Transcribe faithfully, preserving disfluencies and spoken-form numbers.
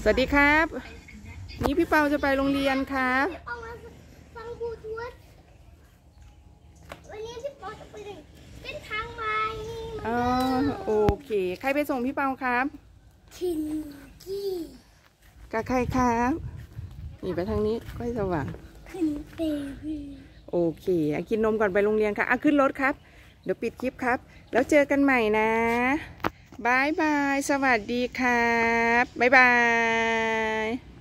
สวัสดีครับนี่พี่เปาจะไปโรงเรียนครับเอามาฟังครูทวดวันนี้พี่เปาจะไปเส้นทางใหม่อ๋อโอเคใครไปส่งพี่เปาครับทินกี้กับใครครับนี่ไปทางนี้ค่อยสว่างทินเบบี้โอเคกินนมก่อนไปโรงเรียนค่ะอ่ะขึ้นรถครับเดี๋ยวปิดคลิปครับแล้วเจอกันใหม่นะบายบายสวัสดีครับบ๊ายบาย